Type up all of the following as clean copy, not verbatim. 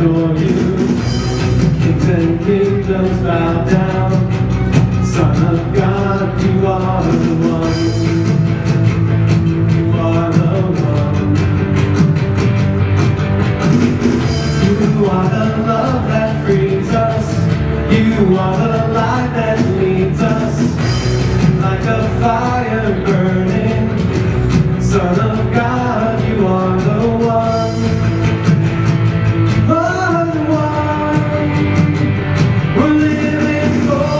adore you. Kings and kingdoms bow down. Son of God, you are the one. You are the one. You are the love that frees us. You are the light that leads us. Like a fire burning. Son of God, you are the one. You are the one we're living for.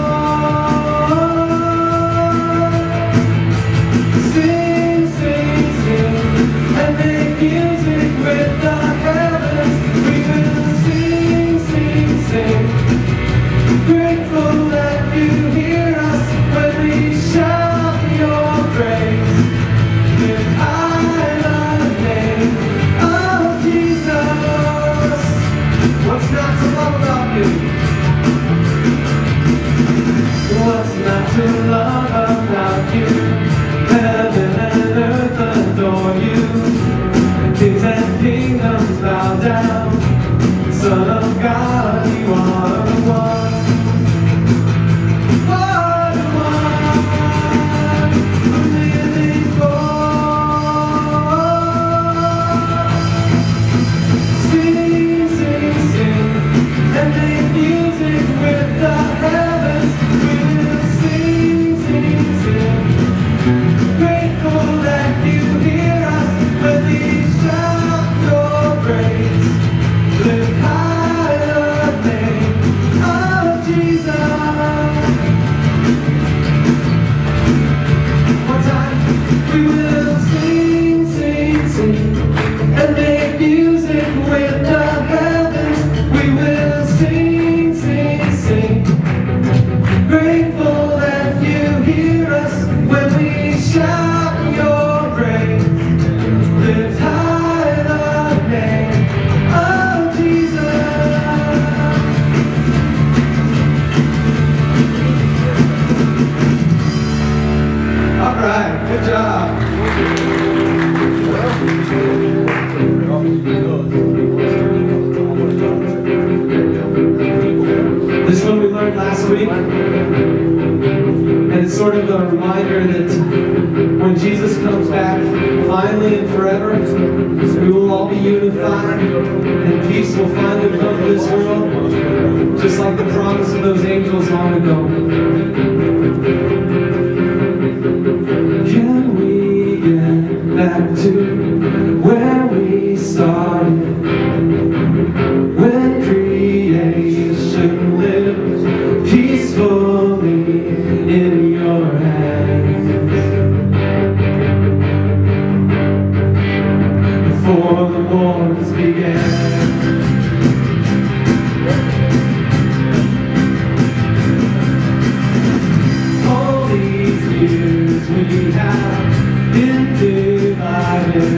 Sing, sing, sing, and make music with the heavens. We will sing, sing, sing. Grateful that you hear us when we shout your praise. Lift high the name of Jesus. What's not to love about you? What's not to love about you? Heaven and earth adore you. Kings and kingdoms bow down. Son of God, you are the one. Good job. This one we learned last week, and it's sort of a reminder that when Jesus comes back, finally and forever, we will all be unified, and peace will finally come to this world, just like the promise of those angels long ago. Can we get back to where we started, when creation lived peacefully in your hands, before the wars began? We have been divided.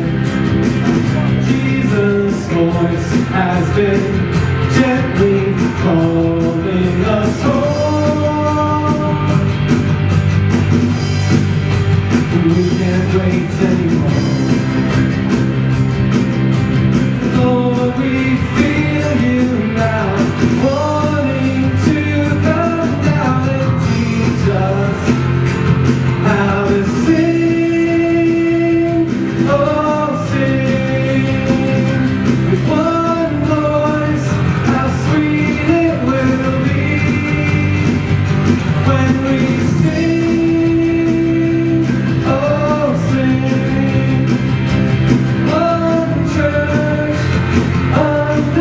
Jesus' voice has been gently calling us home. We can't wait anymore. Lord, we feel you now, wanting to come down and teach us how to sing, oh sing, with one voice, how sweet it will be when we sing, oh sing, one church, one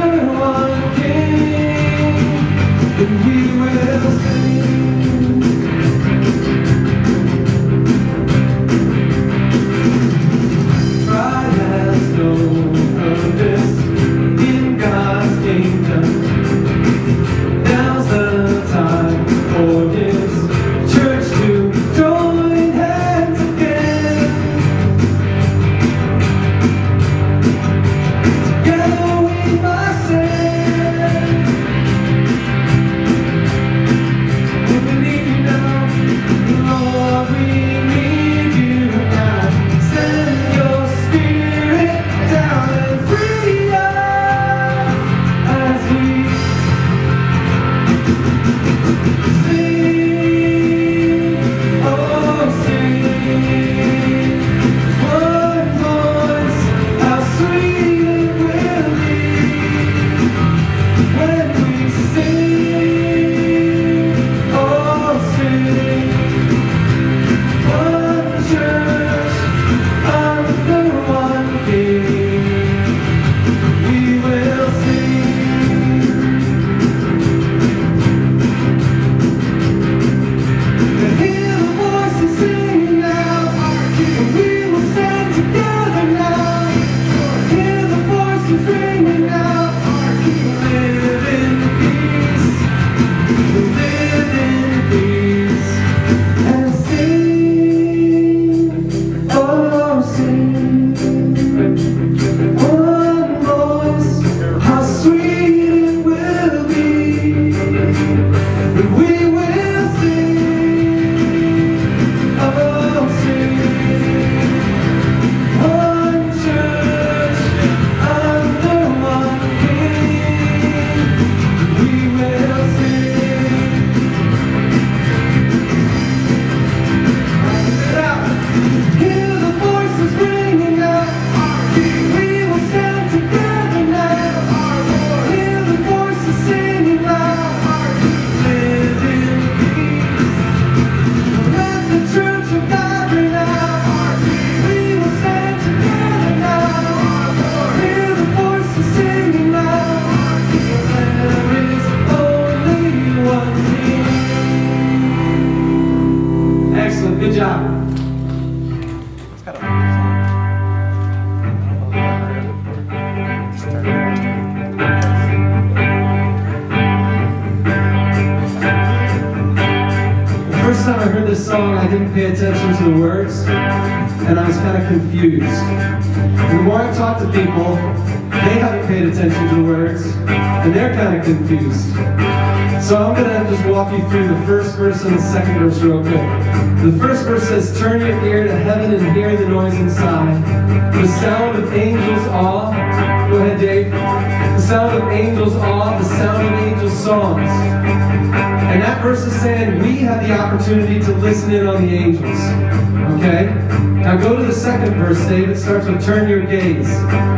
didn't pay attention to the words, and I was kind of confused. And the more I talk to people, they haven't paid attention to the words, and they're kind of confused. So I'm going to just walk you through the first verse and the second verse real quick. The first verse says, turn your ear to heaven and hear the noise inside. The sound of angels' awe. Go ahead, Dave. The sound of angels' awe, the sound of angels' songs. And that verse is saying we have the opportunity to listen in on the angels. Okay? Now go to the second verse, Dave. It starts with turn your gaze.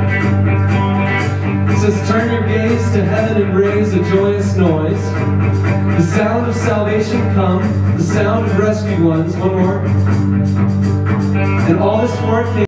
It says, turn your gaze to heaven and raise a joyous noise. The sound of salvation come, the sound of rescued ones. One more. And all this for it came